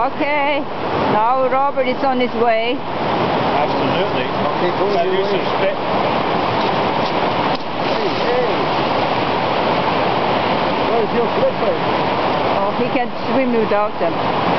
Okay, now Robert is on his way. Absolutely. Okay, go Gotta do some spit. Hey. Where's your flipper? Oh, he can swim without them.